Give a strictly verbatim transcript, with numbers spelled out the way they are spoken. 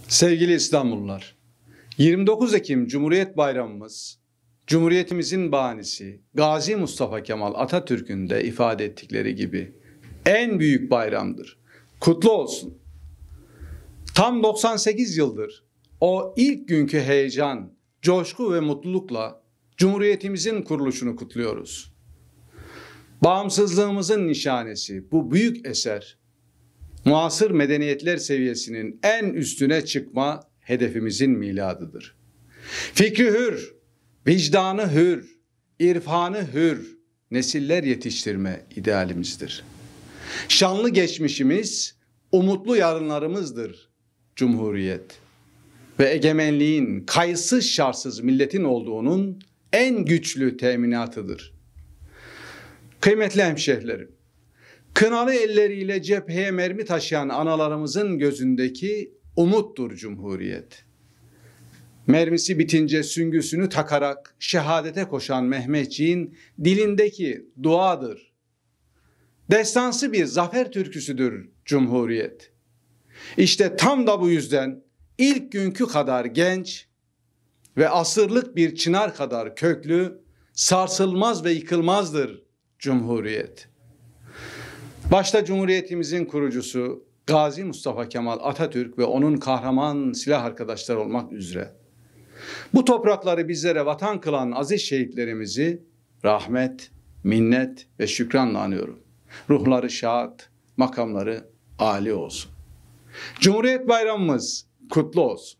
Sevgili İstanbullular, yirmi dokuz Ekim Cumhuriyet Bayramımız, Cumhuriyetimizin banisi Gazi Mustafa Kemal Atatürk'ün de ifade ettikleri gibi en büyük bayramdır. Kutlu olsun. Tam doksan sekiz yıldır o ilk günkü heyecan, coşku ve mutlulukla Cumhuriyetimizin kuruluşunu kutluyoruz. Bağımsızlığımızın nişanesi bu büyük eser, muasır medeniyetler seviyesinin en üstüne çıkma hedefimizin miladıdır. Fikri hür, vicdanı hür, irfanı hür, nesiller yetiştirme idealimizdir. Şanlı geçmişimiz, umutlu yarınlarımızdır Cumhuriyet. Ve egemenliğin kayıtsız şartsız milletin olduğunun en güçlü teminatıdır. Kıymetli hemşehrilerim, kınalı elleriyle cepheye mermi taşıyan analarımızın gözündeki umuttur Cumhuriyet. Mermisi bitince süngüsünü takarak şehadete koşan Mehmetçiğin dilindeki duadır. Destansı bir zafer türküsüdür Cumhuriyet. İşte tam da bu yüzden ilk günkü kadar genç ve asırlık bir çınar kadar köklü, sarsılmaz ve yıkılmazdır Cumhuriyet. Başta Cumhuriyetimizin kurucusu Gazi Mustafa Kemal Atatürk ve onun kahraman silah arkadaşları olmak üzere bu toprakları bizlere vatan kılan aziz şehitlerimizi rahmet, minnet ve şükranla anıyorum. Ruhları şad, makamları âli olsun. Cumhuriyet Bayramımız kutlu olsun.